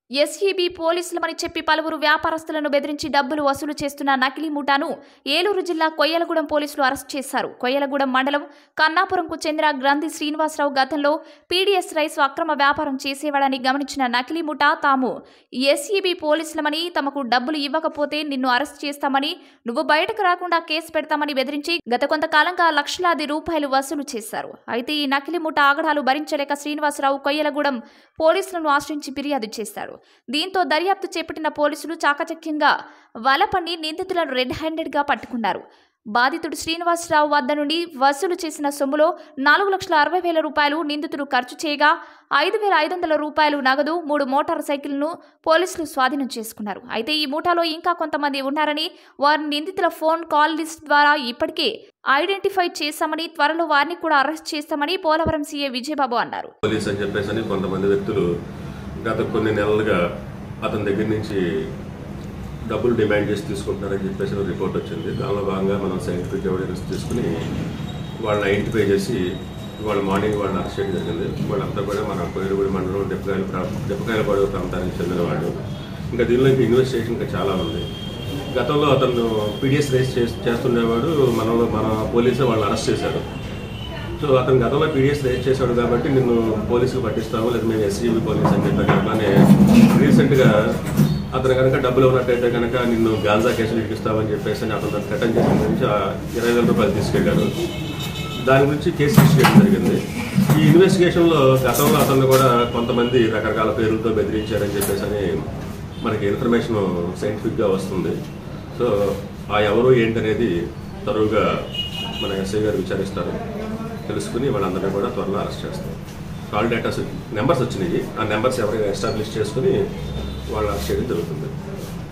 SEB పోలీసులమని చెప్పి పలువురు వ్యాపారస్తులను బెదిరించి డబ్బులు వసూలు చేస్తున్న నకిలీ ముఠాను ఏలూరు జిల్లా కొయ్యలగూడెం పోలీసులు అరెస్ట్ చేశారు. కొయ్యలగూడెం మండలం కన్నాపురంకు చెందిన గ్రంథి శ్రీనివాసరావు గతంలో పీడీఎస్ రైస్ అక్రమ వ్యాపారం చేసేవాడని గమనించిన నకిలీ ముఠా తాము ఎస్ఈబీ పోలీసులమని, తమకు డబ్బులు ఇవ్వకపోతే నిన్ను అరెస్ట్ చేస్తామని, నువ్వు బయటకు రాకుండా కేసు పెడతామని బెదిరించి గత కొంతకాలంగా లక్షలాది రూపాయలు వసూలు చేశారు. అయితే ఈ నకిలీ ముఠా ఆగడాలు భరించలేక శ్రీనివాసరావు కొయ్యలగూడెం పోలీసులను ఆశ్రయించి ఫిర్యాదు చేశారు. దీంతో దర్యాప్తు చేపట్టిన పోలీసులు చాకచక్యంగా వలపన్ని నిందితులను రెడ్ హ్యాండెడ్గా పట్టుకున్నారు. బాధితుడు శ్రీనివాసరావు వద్ద నుండి వసూలు చేసిన సొమ్ములో 4,60,000 రూపాయలు నిందితులు ఖర్చు చేయగా 5,500 రూపాయలు నగదు, 3 మోటార్ సైకిళ్లను పోలీసులు స్వాధీనం చేసుకున్నారు. అయితే ఈ ముఠాలో ఇంకా కొంతమంది ఉన్నారని, వారిని నిందితుల ఫోన్ కాల్ లిస్ట్ ద్వారా ఇప్పటికే ఐడెంటిఫై చేశామని, త్వరలో వారిని కూడా అరెస్ట్ చేస్తామని పోలవరం సీఏ విజయబాబు అన్నారు. పోలీస్ అని చెప్పేసి కొంతమంది వ్యక్తులు గత కొన్ని నెలలుగా అతని దగ్గర నుంచి డబ్బులు డిమాండ్ చేసి తీసుకుంటున్నారని చెప్పేసి రిపోర్ట్ వచ్చింది. దానిలో భాగంగా మనం సైంటిఫిక్ ఎవిడెన్స్ తీసుకుని వాళ్ళని ఐడెంటిఫై చేసి వాళ్ళ మార్నింగ్ వాళ్ళని అరెస్ట్ చేయడం జరిగింది. వాళ్ళంతా కూడా మన కొయ్యలగూడెం మండలం దెబ్బకాయలపాడు ప్రాంతానికి చెందిన వాళ్ళు. ఇంకా దీనిలో ఇంకా ఇన్వెస్టిగేషన్ ఇంకా చాలా ఉంది. గతంలో అతను పీడీఎస్ రైస్ చేస్తుండేవాడు. మన పోలీసు వాళ్ళని అరెస్ట్ చేశారు. సో అతను గతంలో పీడీఎస్ రైజ్ చేశాడు కాబట్టి నిన్ను పోలీసులు పట్టిస్తాము, లేదా మేము ఎస్ఈబీ పోలీస్ అని చెప్పాను. అలానే రీసెంట్గా అతను కనుక డబ్బులు ఉన్నట్టయితే కనుక నిన్ను గాంజా కేసులు ఇప్పిస్తామని చెప్పేసి అతను రిటర్న్ చేసిన గురించి 20,000 రూపాయలు తీసుకెళ్ళాడు. దాని గురించి కేసు రిజిస్టర్ చేయడం జరిగింది. ఈ ఇన్వెస్టిగేషన్లో గతంలో అతను కూడా కొంతమంది రకరకాల పేర్లతో బెదిరించారని చెప్పేసి మనకి ఇన్ఫర్మేషన్ సైంటిఫిక్గా వస్తుంది. సో ఆ ఎవరు ఏంటనేది తరువుగా మన ఎస్ఐ గారు విచారిస్తారు. తెలుసుకుని వాళ్ళందరినీ కూడా త్వరలో అరెస్ట్ చేస్తారు. కాల్ డేటాస్ నెంబర్స్ వచ్చినాయి. ఆ నెంబర్స్ ఎవరైనా ఎస్టాబ్లిష్ చేసుకుని వాళ్ళు అరెస్ట్ చేయడం జరుగుతుంది.